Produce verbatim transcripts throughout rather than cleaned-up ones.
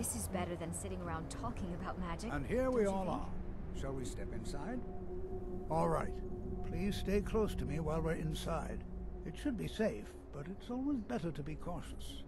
This is better than sitting around talking about magic. And here we don't you all think? are. Shall we step inside? All right. Please stay close to me while we're inside. It should be safe, but it's always better to be cautious.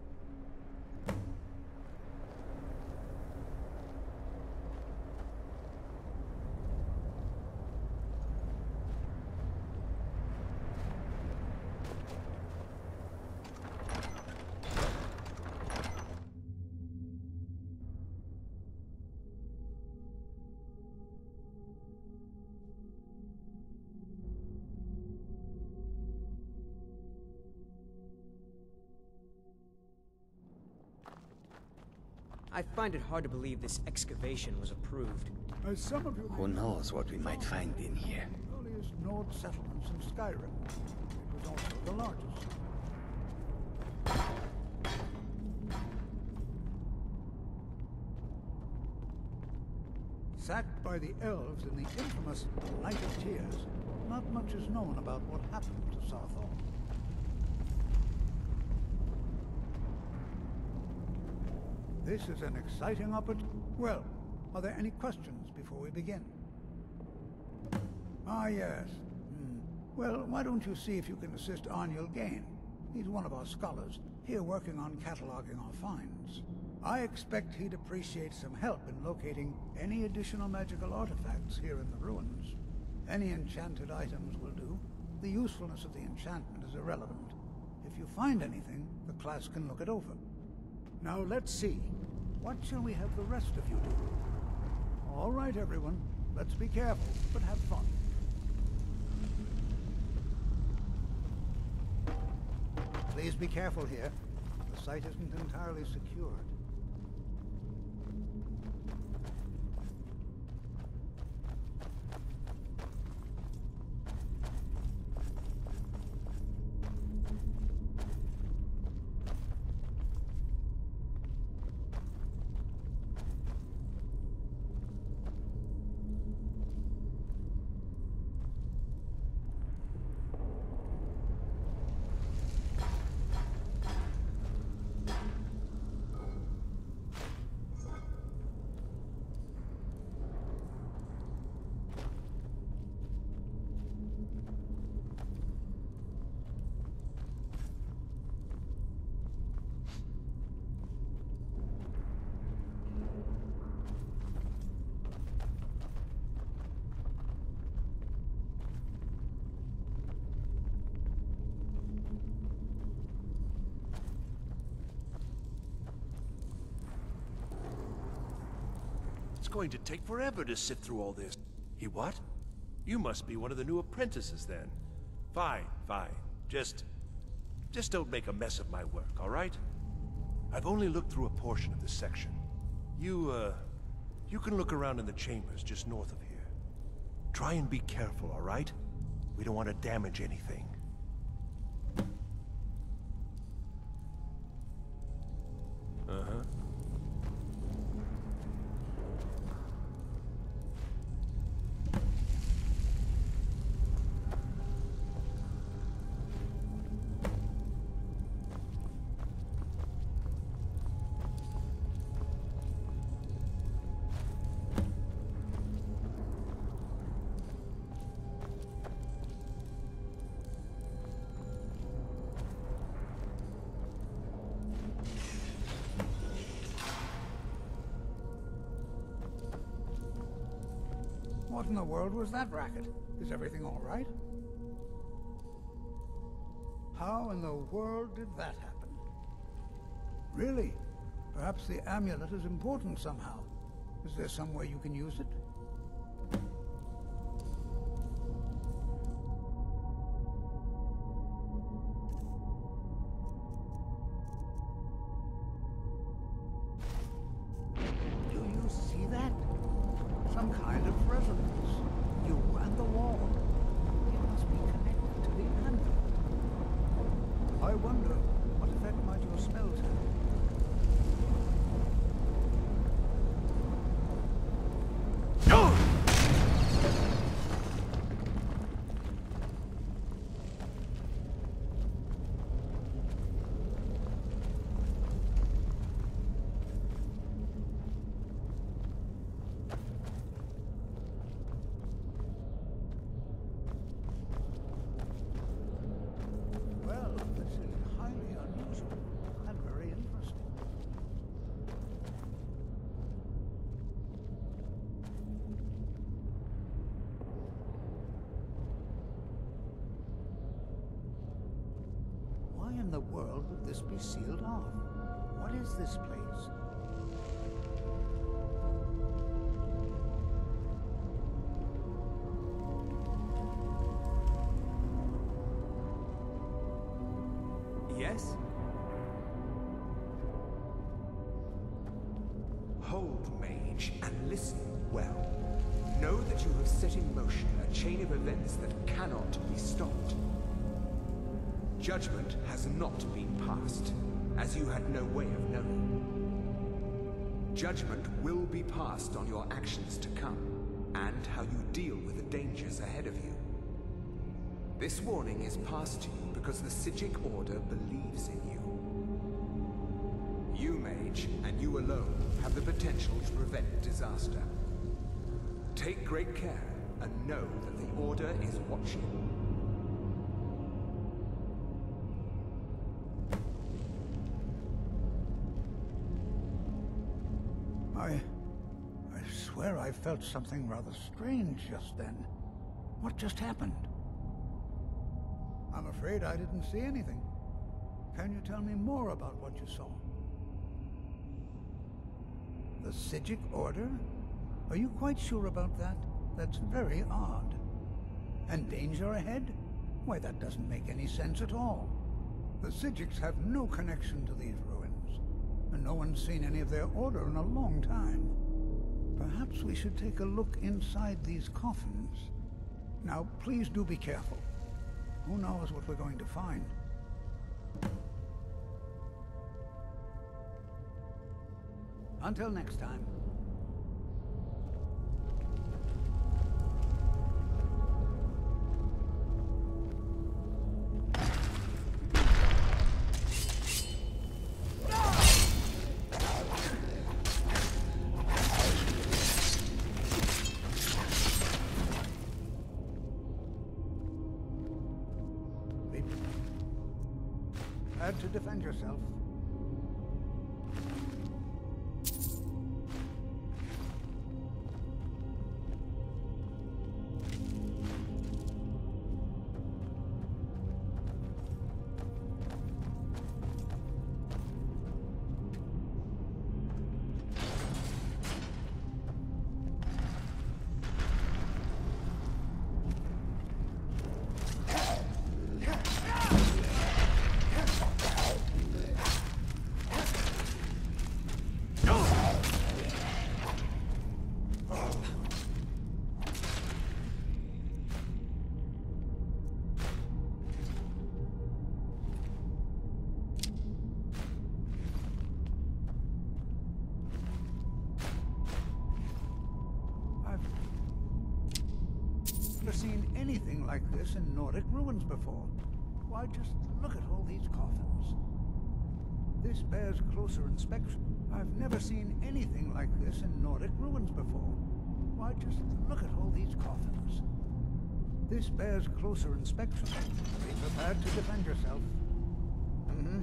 I find it hard to believe this excavation was approved. As some of you Who knows what we might find in here? the earliest Nord settlements in Skyrim. It was also the largest. Sacked by the elves in the infamous Night of Tears, not much is known about what happened to Sarthal. This is an exciting opportunity. Well, are there any questions before we begin? Ah, yes. Hmm. Well, why don't you see if you can assist Arniel Gain? He's one of our scholars, here working on cataloging our finds. I expect he'd appreciate some help in locating any additional magical artifacts here in the ruins. Any enchanted items will do. The usefulness of the enchantment is irrelevant. If you find anything, the class can look it over. Now let's see. What shall we have the rest of you do? All right, everyone. Let's be careful, but have fun. Please be careful here. The site isn't entirely secured. It's going to take forever to sift through all this. He what? You must be one of the new apprentices then. Fine, fine. Just... just don't make a mess of my work, all right? I've only looked through a portion of this section. You, uh... you can look around in the chambers just north of here. Try and be careful, all right? We don't want to damage anything. Uh-huh. What in the world was that racket? Is everything all right? How in the world did that happen? Really? Perhaps the amulet is important somehow. Is there some way you can use it? Do you see that? Some kind of resonance. You and the wall. It must be connected to the anvil. I wonder, what effect might your spells have? this be sealed off? What is this place? Yes? Hold, mage, and listen well. Know that you have set in motion a chain of events that cannot be stopped. Judgment has not been passed, as you had no way of knowing. Judgment will be passed on your actions to come, and how you deal with the dangers ahead of you. This warning is passed to you because the Psijic Order believes in you. You, mage, and you alone, have the potential to prevent disaster. Take great care, and know that the Order is watching. I... I swear I felt something rather strange just then. What just happened? I'm afraid I didn't see anything. Can you tell me more about what you saw? The Psijic Order? Are you quite sure about that? That's very odd. And danger ahead? Why, that doesn't make any sense at all. The Psijics have no connection to these ruins, and no one's seen any of their order in a long time. Perhaps we should take a look inside these coffins. Now, please do be careful. Who knows what we're going to find? Until next time. Had to defend yourself. Never seen anything like this in Nordic ruins before. Why, just look at all these coffins. This bears closer inspection. I've never seen anything like this in Nordic ruins before. Why, just look at all these coffins. This bears closer inspection. Be prepared to defend yourself. Mm-hmm.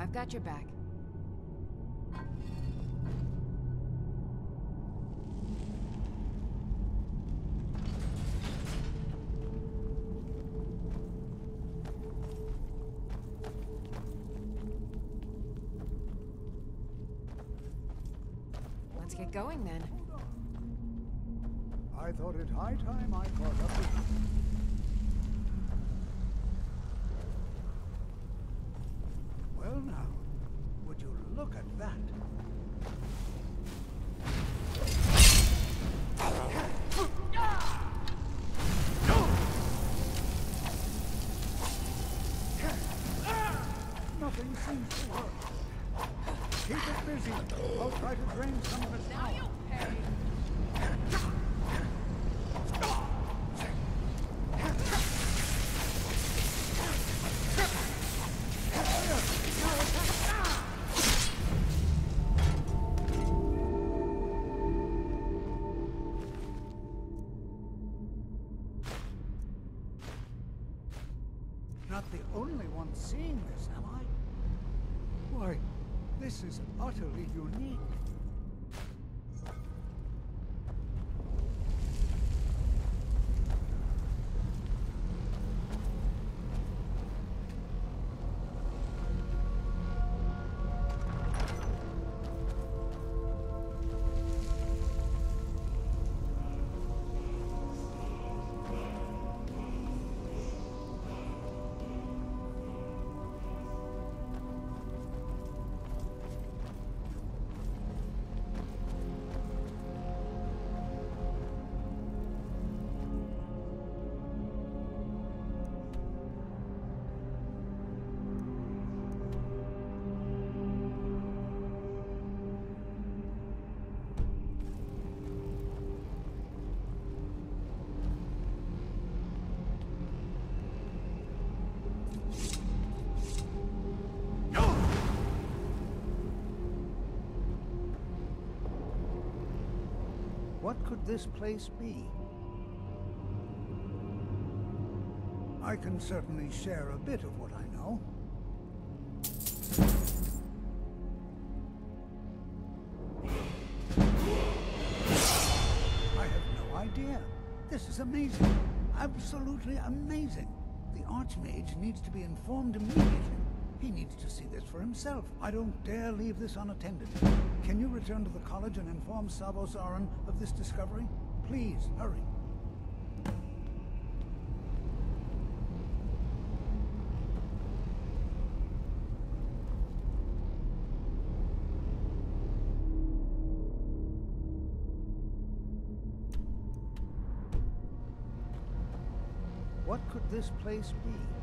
I've got your back. Let's get going then. I thought it high time I caught up with you. Well now, would you look at that? Nothing seems to work. Keep it busy. I'll try to drain some of it now. Now you pay. Not the only one seeing this, am I? Why, this is utterly unique. What could this place be? I can certainly share a bit of what I know. I have no idea. This is amazing. Absolutely amazing. The Archmage needs to be informed immediately. He needs to see this for himself. I don't dare leave this unattended. Can you return to the college and inform Savos Aran of this discovery? Please, hurry. What could this place be?